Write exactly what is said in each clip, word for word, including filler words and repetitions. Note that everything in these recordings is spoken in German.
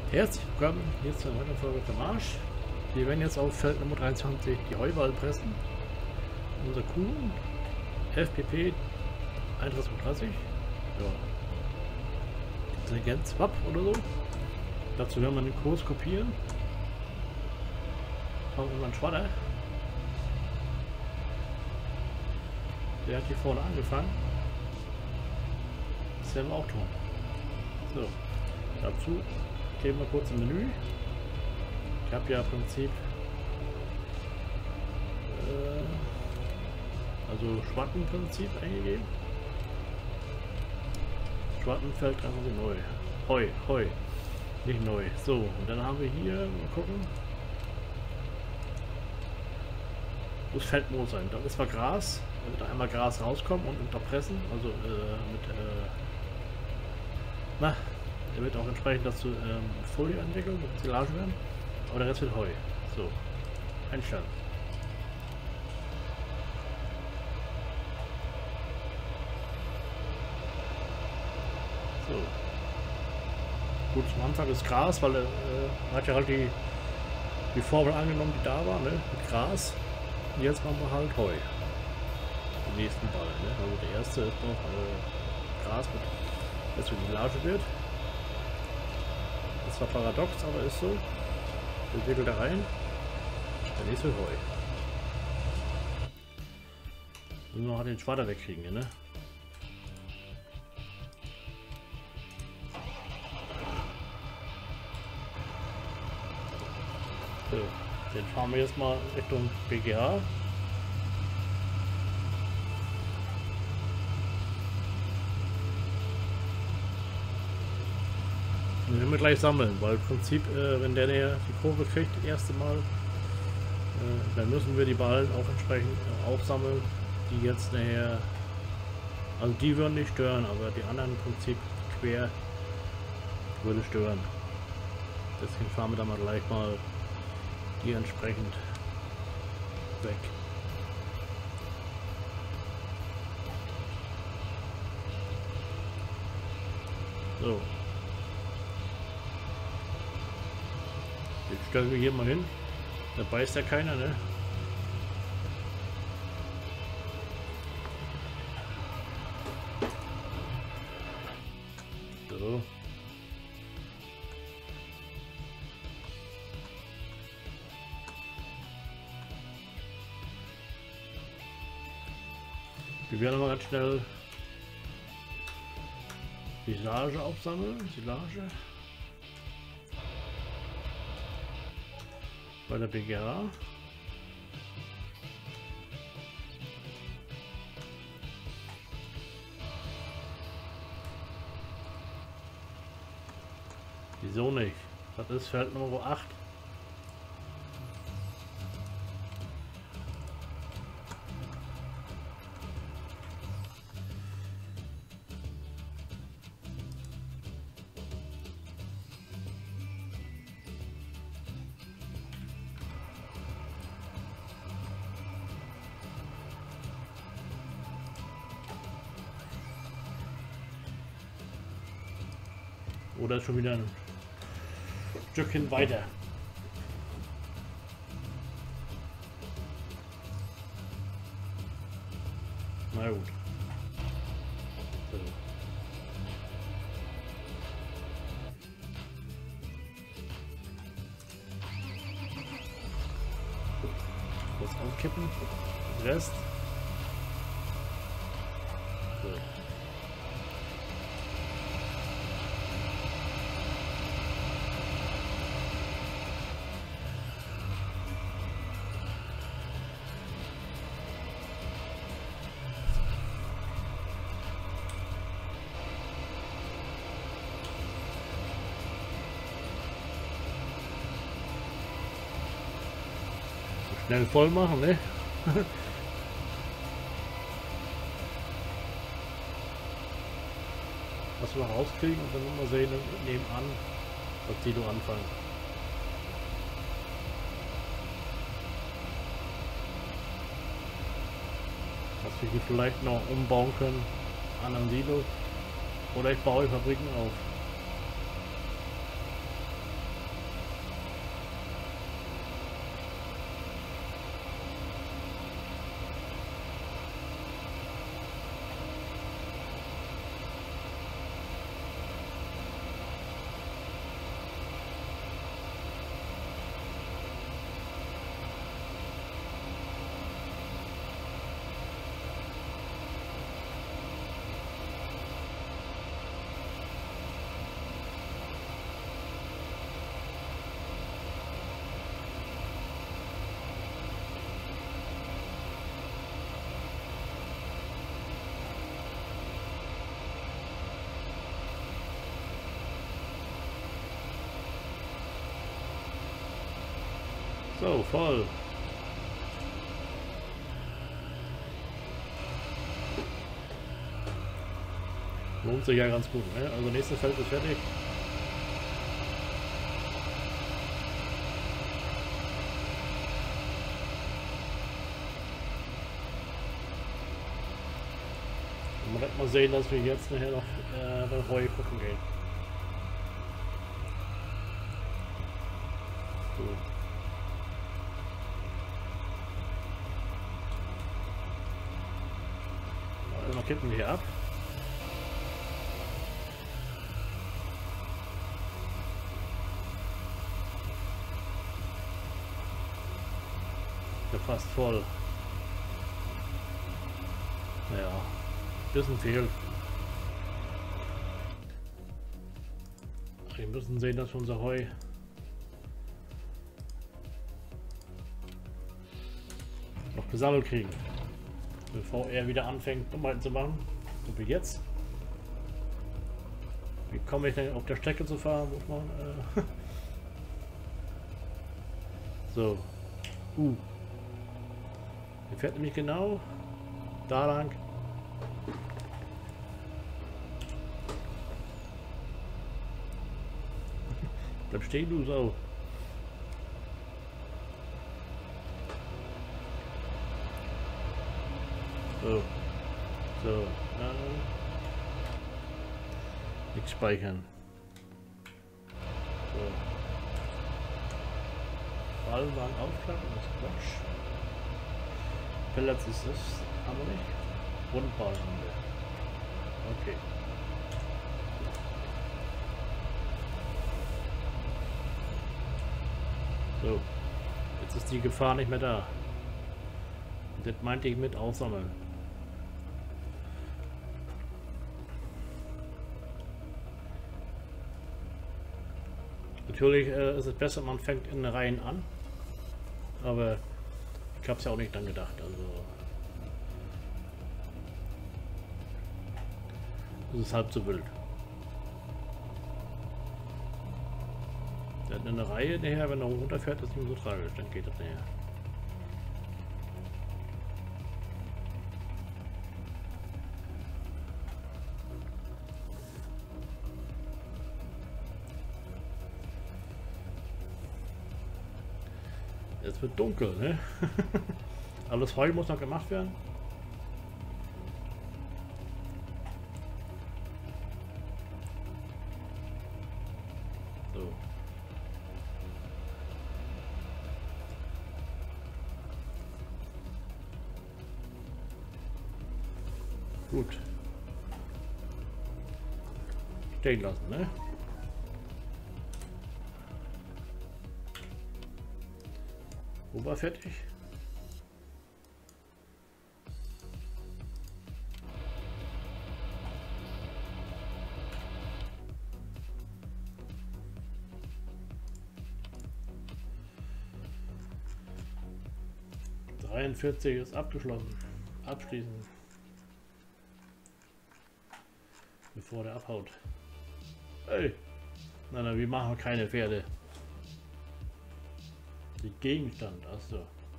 Herzlich willkommen hier zu einer weiteren Folge vom Marsch. Wir werden jetzt auf Feld Nummer dreiundzwanzig die Heuwahl pressen. Unser Kuh F P P einunddreißig. Ja. Intelligenz W A P oder so. Dazu werden wir den Kurs kopieren. Fangen wir mal an Schwatter. Der hat hier vorne angefangen. Das werden wir auch tun. So. Dazu gehen wir kurz im Menü. Ich habe ja im Prinzip äh, also Schwattenprinzip eingegeben. Schwattenfeld einfach so neu. Heu, Heu. Nicht neu. So, und dann haben wir hier, mal gucken. Muss Feldmoos sein. Da ist zwar Gras, damit da einmal Gras rauskommt und unterpressen. Also äh, mit äh, na, er wird auch entsprechend dazu ähm, Folie entwickeln, mit Silage werden. Aber der Rest wird Heu. So. Einstellen. So. Gut, zum Anfang ist Gras, weil er äh, hat ja halt die, die Formel angenommen, die da war, ne? Mit Gras. Und jetzt machen wir halt Heu. Den nächsten Ball, ne? Also der erste ist noch äh, Gras, mit jetzt für Silage wird. Das war paradox, aber ist so. Der wickelt da rein. Der nächste Heu. Müssen wir noch den Schwader wegkriegen hier, ne? So, den fahren wir jetzt mal Richtung B G H. Den werden wir gleich sammeln, weil im Prinzip, äh, wenn der die Kurve kriegt, das erste Mal, äh, dann müssen wir die Ballen auch entsprechend äh, aufsammeln, die jetzt nachher, also die würden nicht stören, aber die anderen im Prinzip quer würde stören. Deswegen fahren wir da mal gleich mal die entsprechend weg. So. Jetzt stellen wir hier mal hin. Da beißt ja keiner, ne? So. Wir werden mal ganz schnell Silage aufsammeln. Silage. Bei der B G H. Wieso nicht? Das ist Feld Nummer acht. Oder schon wieder ein Stückchen weiter. Na gut. So. Kurz ankippen. Den Rest. So. Schnell voll machen, ne? Was wir rauskriegen und dann mal sehen nebenan, was die da anfangen. Was wir hier vielleicht noch umbauen können, anderen Silo. Oder ich baue Fabriken auf. So, voll. Lohnt sich ja ganz gut, ne? Also nächstes Feld ist fertig. Man wird mal sehen, dass wir jetzt nachher noch äh, beim Heu gucken gehen. So. Also mal kippen wir hier ab. Ja, fast voll. Ja, bisschen fehlt. Wir müssen sehen, dass wir unser Heu noch gesammelt kriegen, bevor er wieder anfängt, Dummheiten zu machen. So wie jetzt. Wie komme ich denn auf der Strecke zu fahren? Muss man, äh so. Uh. Er fährt nämlich genau da lang. Bleib stehen, du Sau. So. So. Dann nichts speichern. So. Ballwagen aufklappen, das ist Quatsch. Pellets ist das, haben wir nicht. Rundball haben wir. Okay. So. Jetzt ist die Gefahr nicht mehr da. Und das meinte ich mit aufsammeln. Natürlich äh, ist es besser, man fängt in Reihen an. Aber ich habe es ja auch nicht dann gedacht. Also es ist halb so wild. Der hat eine Reihe nachher, wenn er runterfährt, ist nicht mehr so tragisch, dann geht das nachher. Es wird dunkel, ne? Alles Heu muss noch gemacht werden. So. Gut. Stehen lassen, ne? Wo war fertig? dreiundvierzig ist abgeschlossen. Abschließen. Bevor der abhaut. Hey! Nein, nein, wir machen keine Pferde. Die Gegenstand, achso.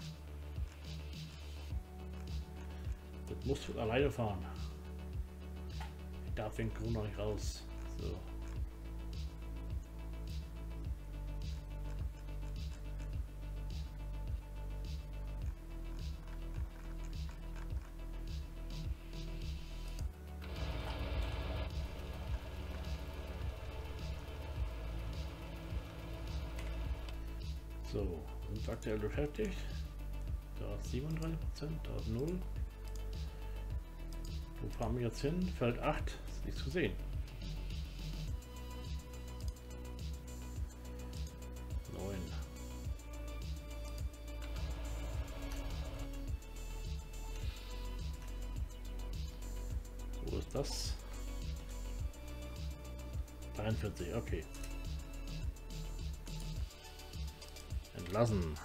Das muss alleine fahren. Ich darf den Grund noch nicht raus. So. So, sind aktuell beschäftigt. Da ist siebenunddreißig Prozent, da ist null. Wo fahren wir jetzt hin? Feld acht, ist nichts zu sehen. neun. Wo ist das? dreiundvierzig, okay. Entlassen.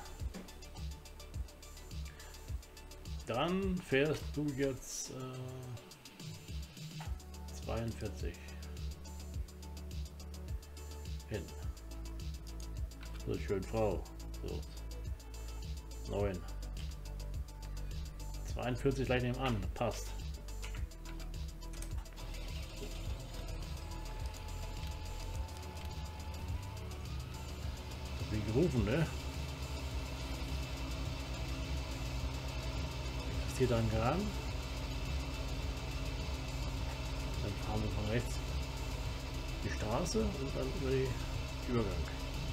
Dann fährst du jetzt äh, zweiundvierzig hin. So schön, Frau. So. neun. zweiundvierzig gleich nebenan. Passt. Wie gerufen, ne? Das hier dann ran. Dann fahren wir von rechts die Straße und dann über den Übergang.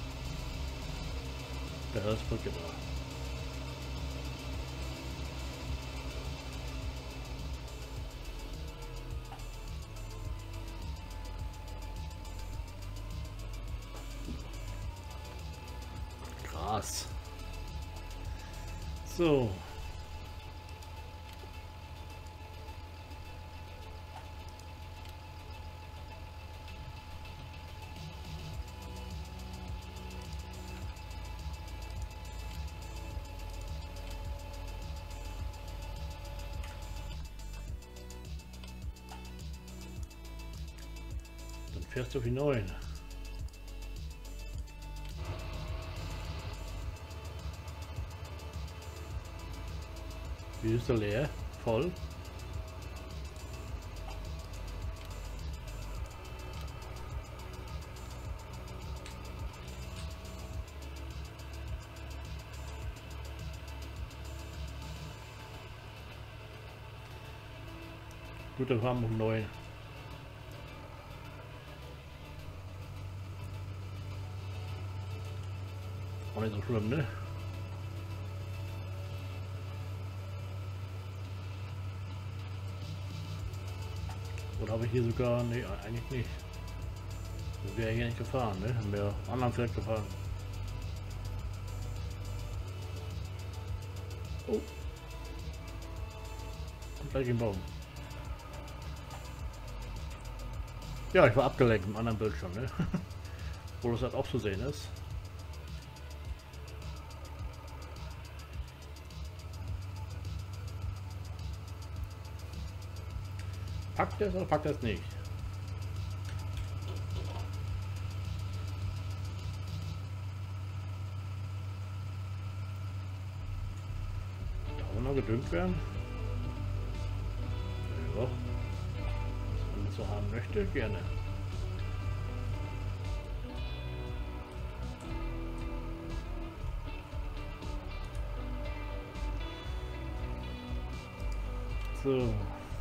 Da ist Brücke da. Krass. So. Dann fährst du auf die neuen. Wie ist er leer? Voll? Gut, dann fahren wir um neun. Auch nicht so schlimm, ne? Oder habe ich hier sogar... Ne, eigentlich nicht. Wir wären hier nicht gefahren, ne? Haben wir auf anderen Feld gefahren. Oh. Und gleich im Baum. Ja, ich war abgelenkt im anderen Bildschirm, ne? Wo das halt auch zu sehen ist. Packt es oder packt es nicht? Da will noch gedüngt werden. Ja. Wenn man so haben möchte, gerne. So.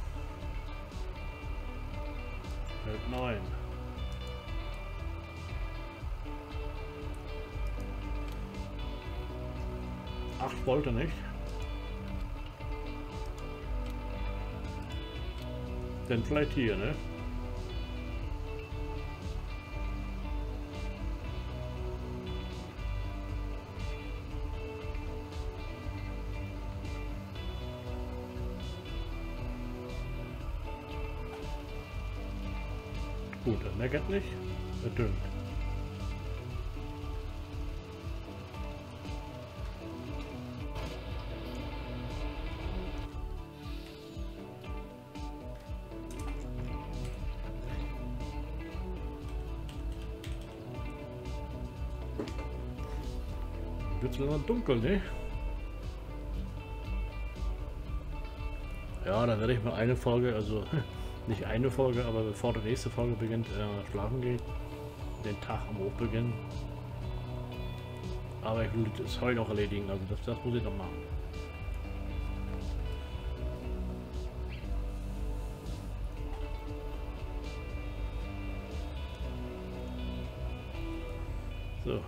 Feld neun. acht wollte nicht. Denn vielleicht hier, ne? Gut, er meckert nicht, er düngt. Wird es langsam dunkel, ne? Ja, dann werde ich mal eine Folge, also nicht eine Folge, aber bevor die nächste Folge beginnt, äh, schlafen gehen. Den Tag am Hochbeginn. Aber ich will das heute noch erledigen, also das, das muss ich noch machen. So.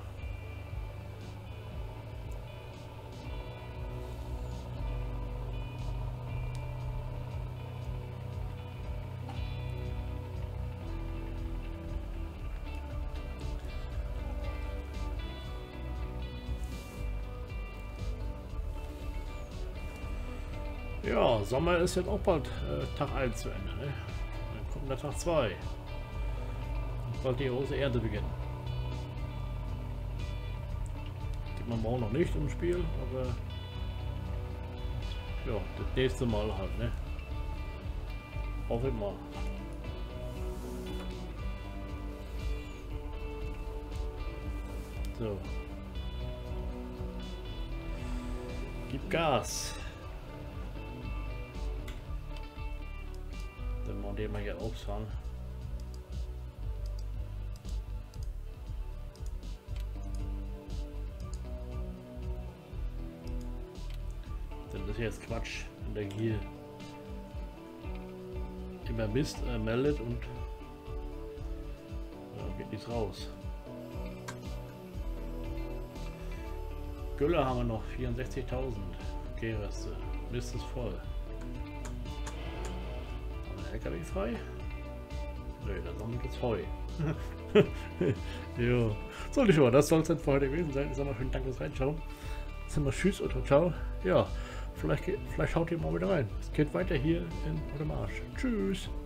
Ja, Sommer ist jetzt auch bald äh, Tag eins zu Ende. Ne? Dann kommt der Tag zwei. Bald die große Ernte beginnen. Gibt man morgen noch nicht im Spiel, aber ja, das nächste Mal halt, ne? Hoffe ich mal. So. Gib Gas. Dann wollen wir mal hier auffahren. Dann ist jetzt Quatsch, wenn der hier immer Mist äh, meldet und ja, geht nichts raus. Gülle haben wir noch vierundsechzigtausend. Okay, Reste. Mist ist voll. Haben wir L K W frei? Ne, da sammelt jetzt Heu. Jo. So, nicht wahr, das soll es dann für heute gewesen sein. Ich sage mal schönen Dank fürs Reinschauen. Jetzt sind wir Tschüss und ciao. Ja, vielleicht, vielleicht schaut ihr mal wieder rein. Es geht weiter hier in Untermarsch. Tschüss.